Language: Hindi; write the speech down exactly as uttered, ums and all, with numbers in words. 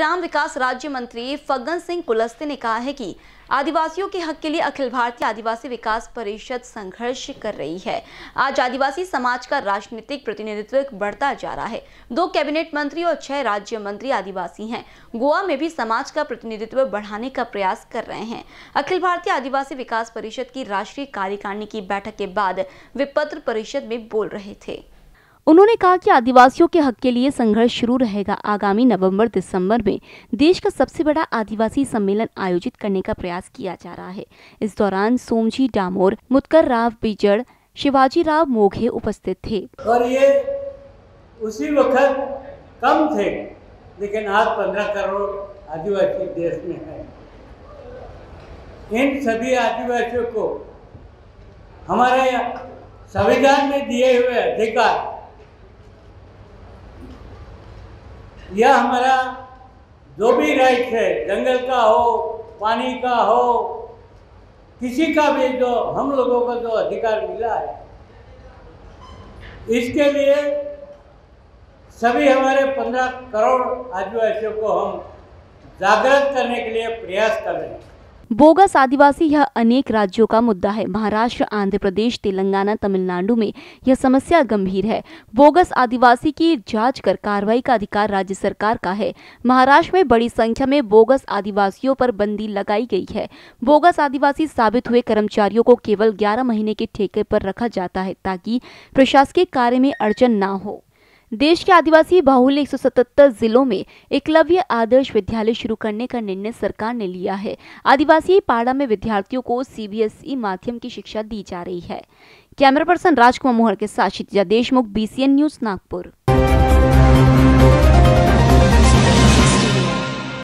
ग्राम विकास राज्य मंत्री फग्गन सिंह कुलस्ते ने कहा है कि आदिवासियों के हक के लिए अखिल भारतीय आदिवासी विकास परिषद संघर्ष कर रही है। आज आदिवासी समाज का राजनीतिक प्रतिनिधित्व बढ़ता जा रहा है। दो कैबिनेट मंत्री और छह राज्य मंत्री आदिवासी हैं। गोवा में भी समाज का प्रतिनिधित्व बढ़ाने का प्रयास कर रहे हैं। अखिल भारतीय आदिवासी विकास परिषद की राष्ट्रीय कार्यकारिणी की बैठक के बाद वे पत्र परिषद में बोल रहे थे। उन्होंने कहा कि आदिवासियों के हक के लिए संघर्ष शुरू रहेगा। आगामी नवंबर दिसंबर में देश का सबसे बड़ा आदिवासी सम्मेलन आयोजित करने का प्रयास किया जा रहा है। इस दौरान सोमजी डामोर, मुत्कर राव बिजड़, शिवाजी राव मोघे उपस्थित थे। और ये उसी वक्त कम थे, लेकिन आज पंद्रह करोड़ आदिवासी देश में है। इन सभी आदिवासियों को हमारे संविधान में दिए हुए अधिकार, यह हमारा जो भी राइट है, जंगल का हो, पानी का हो, किसी का भी जो हम लोगों को जो अधिकार मिला है, इसके लिए सभी हमारे पंद्रह करोड़ आदिवासियों को हम जागृत करने के लिए प्रयास कर रहे हैं। बोगस आदिवासी यह अनेक राज्यों का मुद्दा है। महाराष्ट्र, आंध्र प्रदेश, तेलंगाना, तमिलनाडु में यह समस्या गंभीर है। बोगस आदिवासी की जांच कर कार्रवाई का अधिकार राज्य सरकार का है। महाराष्ट्र में बड़ी संख्या में बोगस आदिवासियों पर बंदी लगाई गई है। बोगस आदिवासी साबित हुए कर्मचारियों को केवल ग्यारह महीने के ठेके पर रखा जाता है ताकि प्रशासनिक कार्य में अड़चन न हो। देश के आदिवासी बाहुल्य एक सौ सतहत्तर जिलों में एकलव्य आदर्श विद्यालय शुरू करने का निर्णय सरकार ने लिया है। आदिवासी पाड़ा में विद्यार्थियों को सी बी एस ई माध्यम की शिक्षा दी जा रही है। कैमरा पर्सन राजकुमार मोहर के साथ Kshitija Deshmukh, B C N news, Nagpur.